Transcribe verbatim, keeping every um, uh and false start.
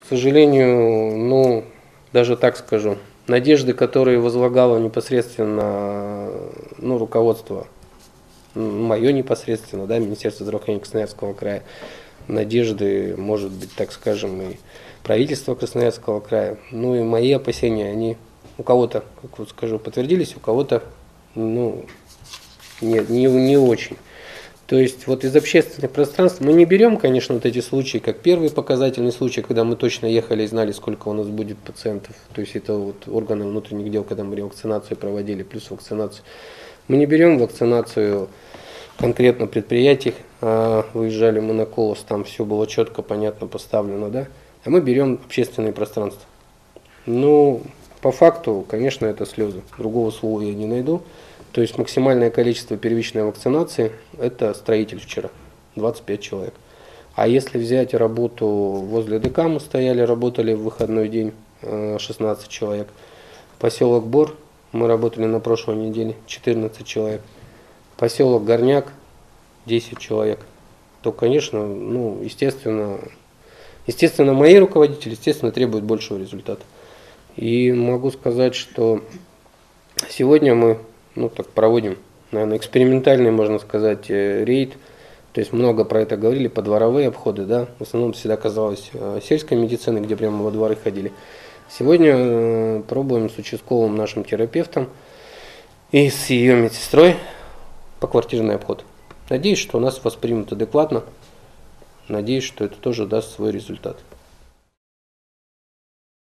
К сожалению, ну, даже так скажу, надежды, которые возлагало непосредственно, ну, руководство, мое непосредственно, да, Министерство здравоохранения Красноярского края, надежды, может быть, так скажем, и правительство Красноярского края, ну и мои опасения, они у кого-то, как вот скажу, подтвердились, у кого-то, ну, не, не, не очень. То есть вот из общественных пространств мы не берем, конечно, вот эти случаи, как первый показательный случай, когда мы точно ехали и знали, сколько у нас будет пациентов. То есть это вот органы внутренних дел, когда мы ревакцинацию проводили, плюс вакцинацию. Мы не берем вакцинацию конкретно предприятий, а выезжали мы на Колос, там все было четко, понятно поставлено, да. А мы берем общественные пространства. Ну, по факту, конечно, это слезы. Другого слова я не найду. То есть максимальное количество первичной вакцинации – это строитель вчера, двадцать пять человек. А если взять работу возле ДК, мы стояли, работали в выходной день, шестнадцать человек. Поселок Бор, мы работали на прошлой неделе, четырнадцать человек. Поселок Горняк, десять человек. То, конечно, ну, естественно, естественно, мои руководители, естественно, требуют большего результата. И могу сказать, что сегодня мы, ну, так проводим, наверное, экспериментальный, можно сказать, рейд. То есть много про это говорили, подворовые обходы, да. В основном всегда казалось сельской медицины, где прямо во дворы ходили. Сегодня пробуем с участковым нашим терапевтом и с ее медсестрой поквартирный обход. Надеюсь, что нас воспримут адекватно. Надеюсь, что это тоже даст свой результат.